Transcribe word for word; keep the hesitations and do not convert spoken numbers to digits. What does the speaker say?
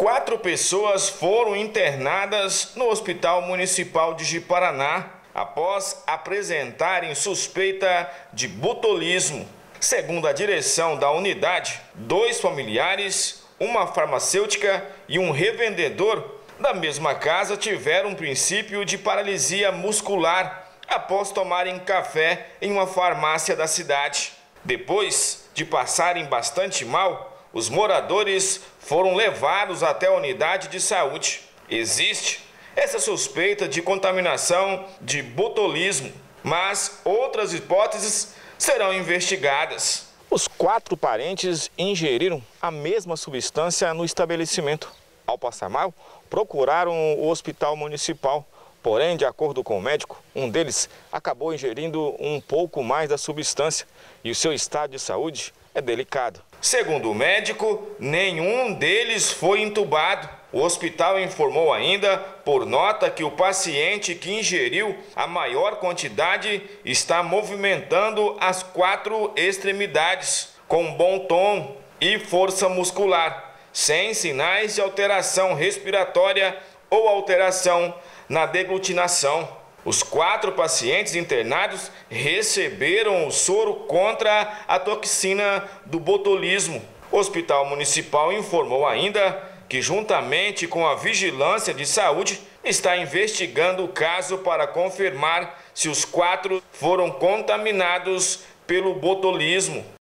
Quatro pessoas foram internadas no Hospital Municipal de Ji-Paraná após apresentarem suspeita de botulismo. Segundo a direção da unidade, dois familiares, uma farmacêutica e um revendedor da mesma casa tiveram um princípio de paralisia muscular após tomarem café em uma farmácia da cidade. Depois de passarem bastante mal, os moradores foram levados até a unidade de saúde. Existe essa suspeita de contaminação de botulismo, mas outras hipóteses serão investigadas. Os quatro parentes ingeriram a mesma substância no estabelecimento. Ao passar mal, procuraram o hospital municipal. Porém, de acordo com o médico, um deles acabou ingerindo um pouco mais da substância e o seu estado de saúde é delicado. Segundo o médico, nenhum deles foi entubado. O hospital informou ainda, por nota, que o paciente que ingeriu a maior quantidade está movimentando as quatro extremidades com bom tom e força muscular, sem sinais de alteração respiratória ou alteração na deglutinação. Os quatro pacientes internados receberam o soro contra a toxina do botulismo. O Hospital Municipal informou ainda que, juntamente com a Vigilância de Saúde, está investigando o caso para confirmar se os quatro foram contaminados pelo botulismo.